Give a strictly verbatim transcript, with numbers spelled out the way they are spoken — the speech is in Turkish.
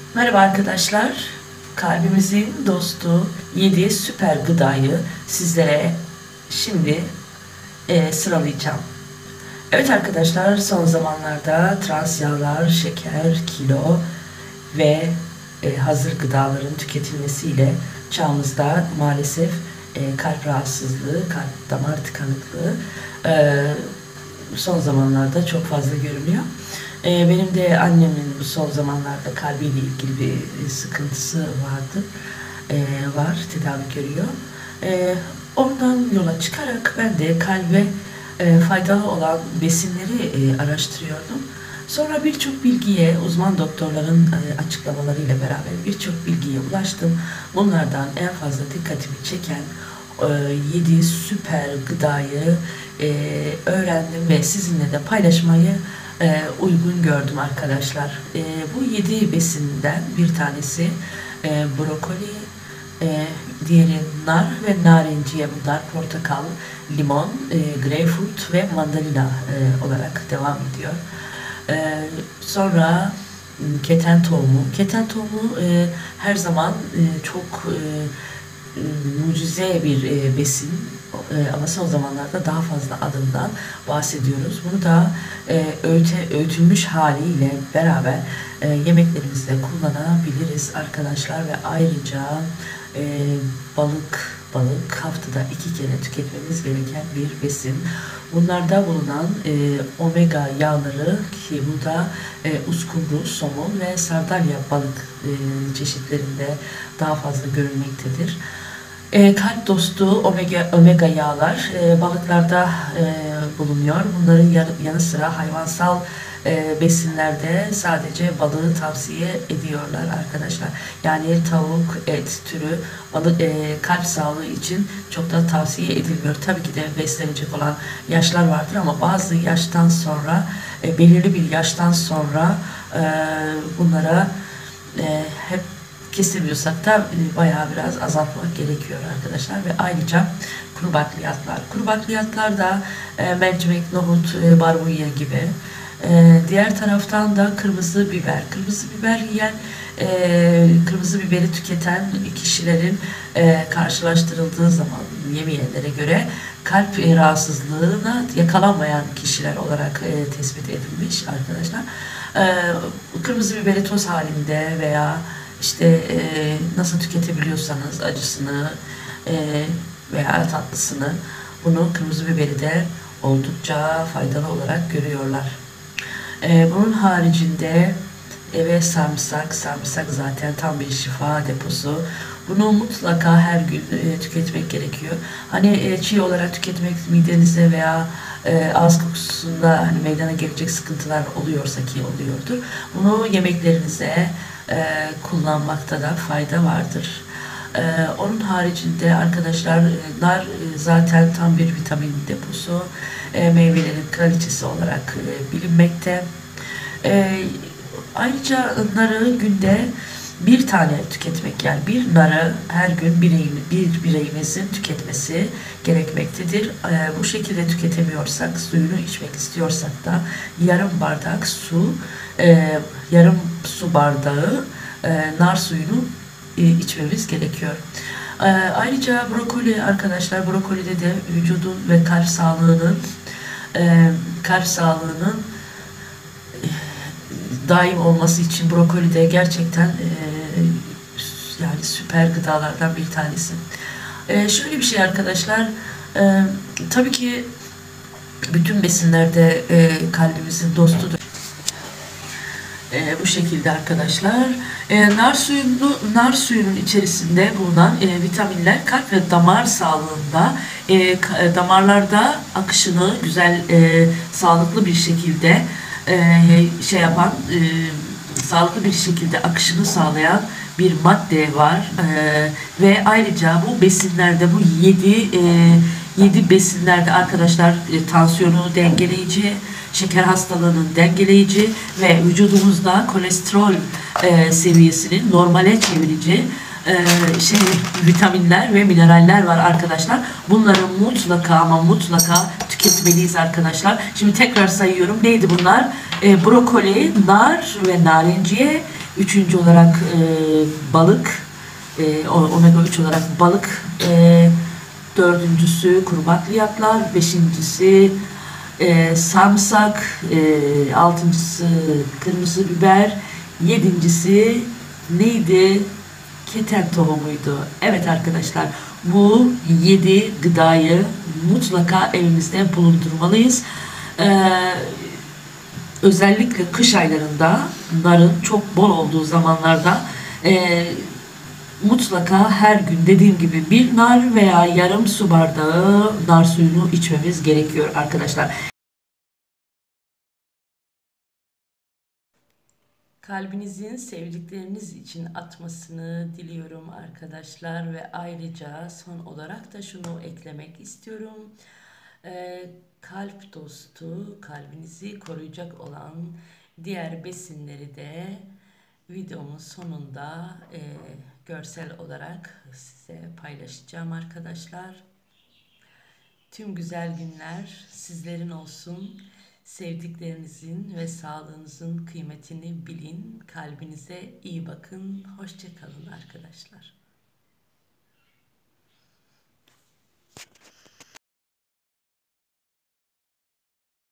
Merhaba arkadaşlar. Kalbimizin dostu yedi süper gıdayı sizlere şimdi e, sıralayacağım. Evet arkadaşlar, son zamanlarda trans yağlar, şeker, kilo ve e, hazır gıdaların tüketilmesiyle çağımızda maalesef e, kalp rahatsızlığı, kalp damar tıkanıklığı e, son zamanlarda çok fazla görülüyor. Ee, benim de annemin bu son zamanlarda kalbiyle ilgili bir sıkıntısı vardı. Ee, var, tedavi görüyor. Ee, ondan yola çıkarak ben de kalbe e, faydalı olan besinleri e, araştırıyordum. Sonra birçok bilgiye, uzman doktorların e, açıklamalarıyla beraber birçok bilgiye ulaştım. Bunlardan en fazla dikkatimi çeken yedi süper gıdayı e, öğrendim ve sizinle de paylaşmayı e, uygun gördüm arkadaşlar. E, bu yedi besinden bir tanesi e, brokoli, e, diğeri nar ve narenciye, bunlar portakal, limon, e, greyfurt ve mandalina e, olarak devam ediyor. E, sonra keten tohumu. Keten tohumu e, her zaman e, çok e, mucize bir e, besin e, ama son zamanlarda daha fazla adından bahsediyoruz. Bunu da e, öğüte, öğütülmüş haliyle beraber e, yemeklerimizde kullanabiliriz arkadaşlar ve ayrıca e, balık balık haftada iki kere tüketmemiz gereken bir besin. Bunlarda bulunan e, omega yağları, ki bu da e, uskumru, somon ve sardalya balık e, çeşitlerinde daha fazla görülmektedir. E, kalp dostu omega, omega yağlar e, balıklarda e, bulunuyor. Bunların yanı sıra hayvansal e, besinlerde sadece balığı tavsiye ediyorlar arkadaşlar. Yani tavuk, et türü balık e, kalp sağlığı için çok da tavsiye edilmiyor. Tabii ki de beslenecek olan yaşlar vardır ama bazı yaştan sonra e, belirli bir yaştan sonra e, bunlara e, hep kesemiyorsak da bayağı biraz azaltmak gerekiyor arkadaşlar. Ve ayrıca kuru bakliyatlar. Kuru bakliyatlar da e, mercimek, nohut, e, barbunya gibi. E, diğer taraftan da kırmızı biber. Kırmızı biber yiyen, e, kırmızı biberi tüketen kişilerin e, karşılaştırıldığı zaman yemeyenlere göre kalp e, rahatsızlığına yakalanmayan kişiler olarak e, tespit edilmiş arkadaşlar. E, kırmızı biberi toz halinde veya İşte e, nasıl tüketebiliyorsanız acısını e, veya tatlısını, bunu kırmızı biberi de oldukça faydalı olarak görüyorlar. E, bunun haricinde eve sarımsak, sarımsak zaten tam bir şifa deposu. Bunu mutlaka her gün e, tüketmek gerekiyor. Hani e, çiğ olarak tüketmek midenize veya e, ağız kokusunda hani meydana gelecek sıkıntılar oluyorsa, ki oluyordur, bunu yemeklerinize e, kullanmakta da fayda vardır. E, onun haricinde arkadaşlar e, nar e, zaten tam bir vitamin deposu. E, meyvelerin kraliçesi olarak e, bilinmekte. E, ayrıca narı günde bir tane tüketmek, yani bir narı her gün bireyin, bir bireyimizin tüketmesi gerekmektedir. E, bu şekilde tüketemiyorsak, suyunu içmek istiyorsak da yarım bardak su, e, yarım su bardağı e, nar suyunu e, içmemiz gerekiyor. E, ayrıca brokoli arkadaşlar, brokolide de vücudun ve kalp sağlığının e, kalp sağlığının daim olması için brokoli de gerçekten e, yani süper gıdalardan bir tanesi. E, şöyle bir şey arkadaşlar, e, tabii ki bütün besinlerde e, kalbimizin dostudur. E, bu şekilde arkadaşlar. E, nar suyunu, nar suyunun içerisinde bulunan e, vitaminler kalp ve damar sağlığında, e, damarlarda akışını güzel, e, sağlıklı bir şekilde Ee, şey yapan, e, sağlıklı bir şekilde akışını sağlayan bir madde var. Ee, ve ayrıca bu besinlerde, bu yedi e, yedi besinlerde arkadaşlar e, tansiyonu dengeleyici, şeker hastalığının dengeleyici ve vücudumuzda kolesterol e, seviyesini normale çevirici e, şey vitaminler ve mineraller var arkadaşlar. Bunları mutlaka ama mutlaka tüketmeliyiz arkadaşlar. Şimdi tekrar sayıyorum. Neydi bunlar? E, brokoli, nar ve narenciye, Üçüncü olarak e, balık, e, omega üç olarak balık. E, dördüncüsü kuru bakliyatlar. Beşincisi e, sarımsak. E, altıncısı kırmızı biber. Yedincisi neydi? Keten tohumuydu. Evet arkadaşlar, bu yedi gıdayı mutlaka evimizde bulundurmalıyız. Ee, özellikle kış aylarında, narın çok bol olduğu zamanlarda e, mutlaka her gün dediğim gibi bir nar veya yarım su bardağı nar suyunu içmemiz gerekiyor arkadaşlar. Kalbinizin sevdikleriniz için atmasını diliyorum arkadaşlar ve ayrıca son olarak da şunu eklemek istiyorum. Ee, kalp dostu, kalbinizi koruyacak olan diğer besinleri de videomun sonunda e, görsel olarak size paylaşacağım arkadaşlar. Tüm güzel günler sizlerin olsun. Sevdiklerinizin ve sağlığınızın kıymetini bilin. Kalbinize iyi bakın. Hoşça kalın arkadaşlar.